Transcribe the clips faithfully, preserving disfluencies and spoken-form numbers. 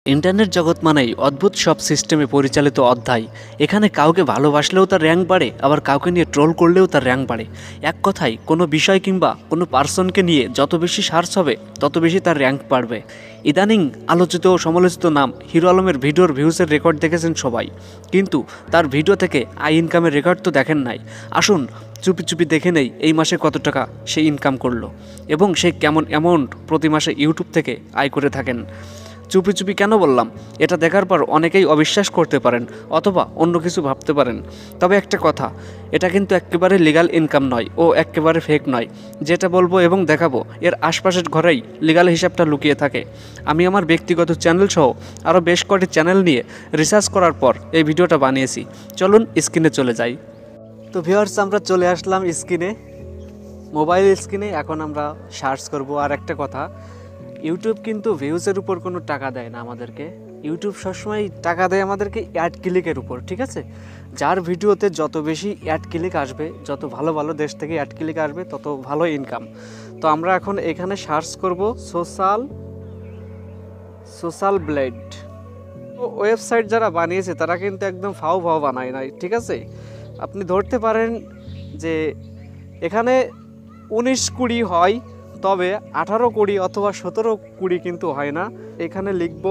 Internet জগৎ মানেই অদ্ভুত সব সিস্টেমে পরিচালিত অধ্যায়। এখানে কাউকে ভালোবাসলেও তার র্যাঙ্ক বাড়ে, আবার কাউকে নিয়ে ট্রোল করলেও তার র্যাঙ্ক বাড়ে। এক কথায় কোনো বিষয় কিংবা কোনো পার্সনকে নিয়ে যত বেশি সার্চ হবে তত বেশি তার র্যাঙ্ক বাড়বে। ইদানিং আলোচিত ও সমালোচিত নাম হিরো আলমের ভিডিওর ভিউসের রেকর্ড দেখেছেন সবাই, কিন্তু তার ভিডিও থেকে আই ইনকামের রেকর্ড তো দেখেন নাই। আসুন চুপি চুপি দেখে নেই এই মাসে কত টাকা সে ইনকাম করলো এবং সে কেমন অ্যামাউন্ট প্রতি মাসে ইউটিউব থেকে আয় করে থাকেন। চুপি চুপি কেন বললাম? এটা দেখার পর অনেকেই অবিশ্বাস করতে পারেন অথবা অন্য কিছু ভাবতে পারেন। তবে একটা কথা, এটা কিন্তু একেবারে লিগ্যাল ইনকাম নয় ও একেবারে ফেক নয়। যেটা বলবো এবং দেখাবো এর আশপাশের ঘরেই লিগ্যাল হিসাবটা লুকিয়ে থাকে। আমি আমার ব্যক্তিগত চ্যানেল সহ আরও বেশ কয়েকটি চ্যানেল নিয়ে রিসার্চ করার পর এই ভিডিওটা বানিয়েছি। চলুন স্ক্রিনে চলে যাই। তো ভিউয়ার্স, আমরা চলে আসলাম স্ক্রিনে, মোবাইল স্ক্রিনে। এখন আমরা সার্চ করব। আর একটা কথা, ইউটিউব কিন্তু ভিউজের উপর কোনো টাকা দেয় না আমাদেরকে। ইউটিউব সবসময় টাকা দেয় আমাদেরকে অ্যাড ক্লিকের উপর, ঠিক আছে? যার ভিডিওতে যত বেশি অ্যাড ক্লিক আসবে, যত ভালো ভালো দেশ থেকে অ্যাড ক্লিক আসবে, তত ভালো ইনকাম। তো আমরা এখন এখানে সার্চ করব সোশ্যাল সোশ্যাল ব্লেড। ও ওয়েবসাইট যারা বানিয়েছে তারা কিন্তু একদম ফাও ফাও বানায় নাই, ঠিক আছে? আপনি ধরতে পারেন যে এখানে উনিশ কুড়ি হয়, তবে আঠারো কুড়ি অথবা সতেরো কুড়ি কিন্তু হয় না। এখানে লিখব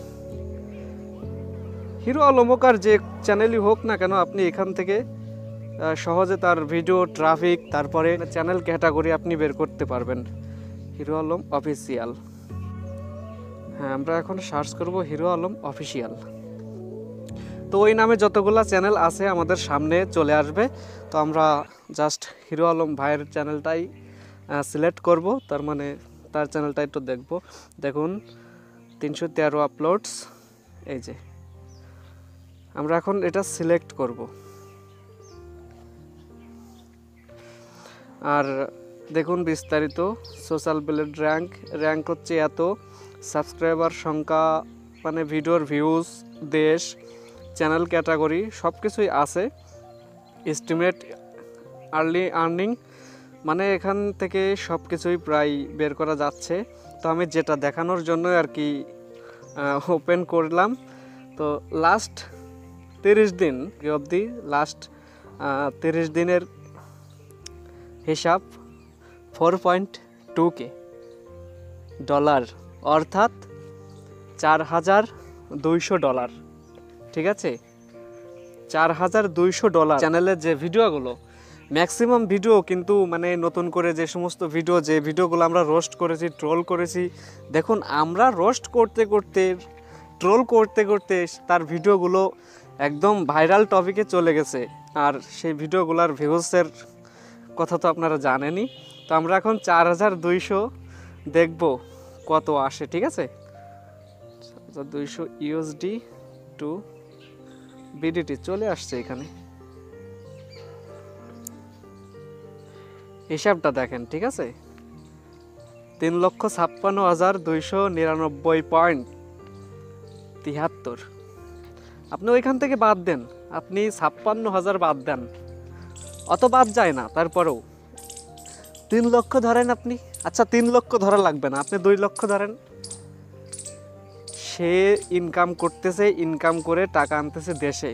হিরো আলমকার যে চ্যানেলই হোক না কেন, আপনি এখান থেকে সহজে তার ভিডিও ট্রাফিক, তারপরে চ্যানেল ক্যাটাগরি আপনি বের করতে পারবেন। হিরো আলম অফিসিয়াল। হ্যাঁ, আমরা এখন সার্চ করব হিরো আলম অফিসিয়াল। তো ওই নামে যতগুলো চ্যানেল আছে আমাদের সামনে চলে আসবে। তো আমরা জাস্ট হিরো আলম ভাইয়ের চ্যানেলটাই সিলেক্ট করব, তার মানে তার চ্যানেলটা একটু দেখব। দেখুন তিনশো তেরো আপলোডস, এই যে আমরা এখন এটা সিলেক্ট করব। আর দেখুন বিস্তারিত, সোশ্যাল ব্লেড র্যাঙ্ক র্যাঙ্ক হচ্ছে এত, সাবস্ক্রাইবার সংখ্যা, মানে ভিডিওর ভিউজ, দেশ, চ্যানেল ক্যাটাগরি সব কিছুই আছে। এস্টিমেট আর্লি আর্নিং, মানে এখান থেকে সব কিছুই প্রায় বের করা যাচ্ছে। তো আমি যেটা দেখানোর জন্য আর কি ওপেন করলাম। তো লাস্ট তিরিশ দিন অবধি, লাস্ট তিরিশ দিনের হিসাব four point two K dollar, অর্থাৎ চার হাজার দুইশো ডলার, ঠিক আছে? চার হাজার দুইশো ডলার। চ্যানেলের যে ভিডিওগুলো, ম্যাক্সিমাম ভিডিও কিন্তু মানে নতুন করে যে সমস্ত ভিডিও, যে ভিডিওগুলো আমরা রোস্ট করেছি, ট্রোল করেছি, দেখুন আমরা রোস্ট করতে করতে, ট্রোল করতে করতে তার ভিডিওগুলো একদম ভাইরাল টপিকে চলে গেছে। আর সেই ভিডিওগুলোর ভিউসের কথা তো আপনারা জানেনই। তো আমরা এখন চার হাজার দুইশো দেখব কত আসে, ঠিক আছে? দুইশো ইউএসডি টু বিডিটি চলে আসছে এখানে। হিসাবটা দেখেন, ঠিক আছে? তিন লক্ষ ছাপ্পান্ন হাজার দুইশো নিরানব্বই পয়েন্ট তিয়াত্তর। আপনি ওইখান থেকে বাদ দেন, আপনি ছাপ্পান্ন হাজার বাদ দেন, অত বাদ যায় না, তারপরেও তিন লক্ষ ধরেন আপনি। আচ্ছা, তিন লক্ষ ধরা লাগবে না, আপনি দুই লক্ষ ধরেন। সে ইনকাম করতেছে, ইনকাম করে টাকা আনতেছে দেশে।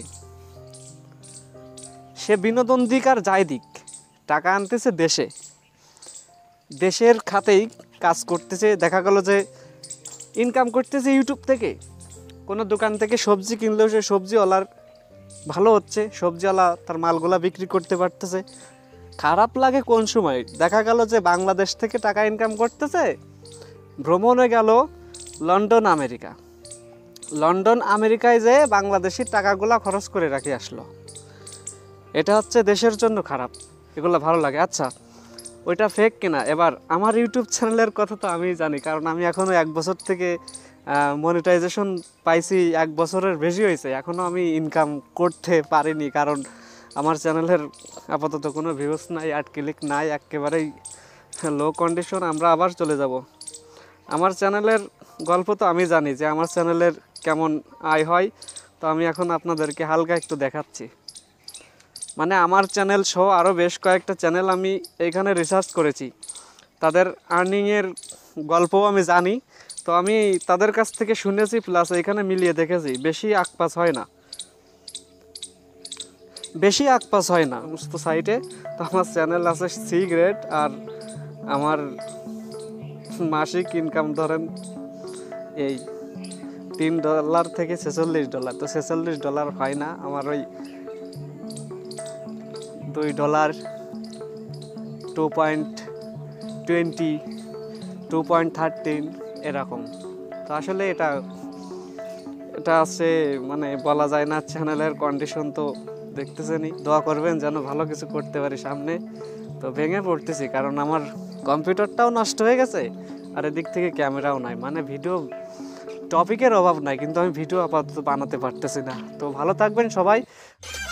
সে বিনোদন দিক আর যাই দিক, টাকা আনতেছে দেশে, দেশের খাতেই কাজ করতেছে। দেখা গেল যে ইনকাম করতেছে ইউটিউব থেকে। কোনো দোকান থেকে সবজি কিনলেও সে সবজিওয়ালার ভালো হচ্ছে, সবজিওয়ালা তার মালগুলা বিক্রি করতে পারতেছে। খারাপ লাগে কোন সময়? দেখা গেল যে বাংলাদেশ থেকে টাকা ইনকাম করতেছে, ভ্রমণে গেল লন্ডন আমেরিকা, লন্ডন আমেরিকায় যে বাংলাদেশি টাকাগুলা খরচ করে রাখি আসলো। এটা হচ্ছে দেশের জন্য খারাপ, এগুলো ভালো লাগে। আচ্ছা, ওইটা ফেক কিনা? এবার আমার ইউটিউব চ্যানেলের কথা তো আমি জানি, কারণ আমি এখনও এক বছর থেকে মনিটাইজেশন পাইছি, এক বছরের বেশি হয়েছে, এখনও আমি ইনকাম করতে পারিনি, কারণ আমার চ্যানেলের আপাতত কোনো ভিউজ নাই, অ্যাড ক্লিক নাই, একেবারেই লো কন্ডিশন। আমরা আবার চলে যাব। আমার চ্যানেলের গল্প তো আমি জানি যে আমার চ্যানেলের কেমন আয় হয়। তো আমি এখন আপনাদেরকে হালকা একটু দেখাচ্ছি। মানে আমার চ্যানেল সহ আরও বেশ কয়েকটা চ্যানেল আমি এখানে রিসার্চ করেছি, তাদের আর্নিংয়ের গল্পও আমি জানি। তো আমি তাদের কাছ থেকে শুনেছি প্লাস এখানে মিলিয়ে দেখেছি বেশি আকপাস হয় না, বেশি আকপাস হয় না সমস্ত সাইটে। তো আমার চ্যানেল আছে সি গ্রেড, আর আমার মাসিক ইনকাম ধরেন এই তিন ডলার থেকে ছেচল্লিশ ডলার। তো ছেচল্লিশ ডলার হয় না, আমার ওই দুই dollar two point twenty two point thirteen এরকম। তো আসলে এটা এটা আছে মানে বলা যায় না, চ্যানেলের কন্ডিশন তো দেখতেছেনই। দোয়া করবেন যেন ভালো কিছু করতে পারি সামনে। তো ভেঙে পড়তেছি কারণ আমার কম্পিউটারটাও নষ্ট হয়ে গেছে, আর এদিক থেকে ক্যামেরাও নাই, মানে ভিডিও টপিকের অভাব নাই, কিন্তু আমি ভিডিও আপাতত বানাতে পারতেছি না। তো ভালো থাকবেন সবাই।